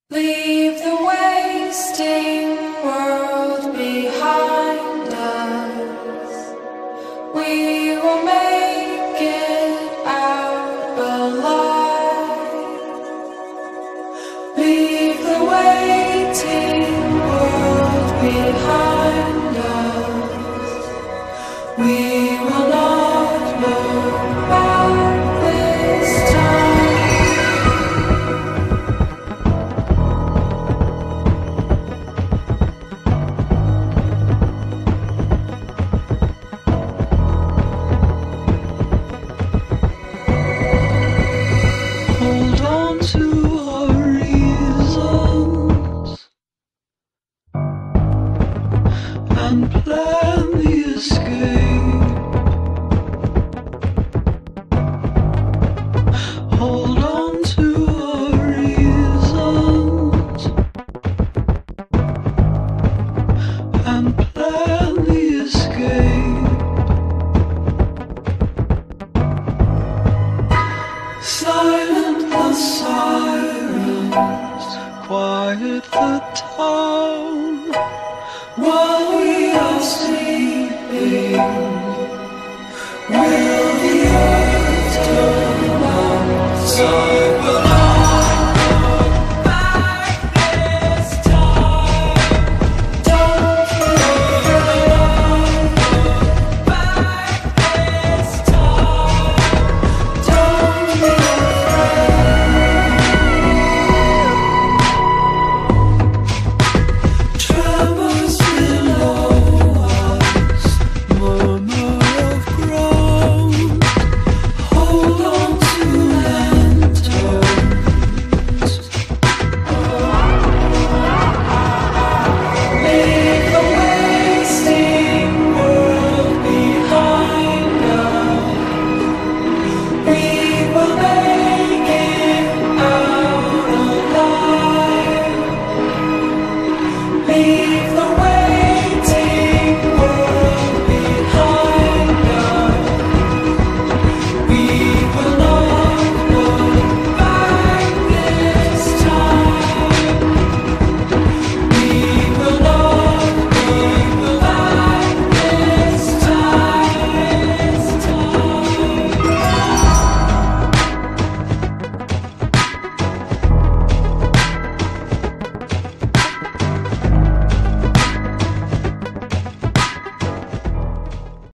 Leave the wasting world behind us. We will make it out alive. Leave the waiting world behind us. We will not look back this time. Hold on to our reasons and plan the escape. Hold on to our reasons and plan the escape. Silent the sirens, quiet the town, while we are still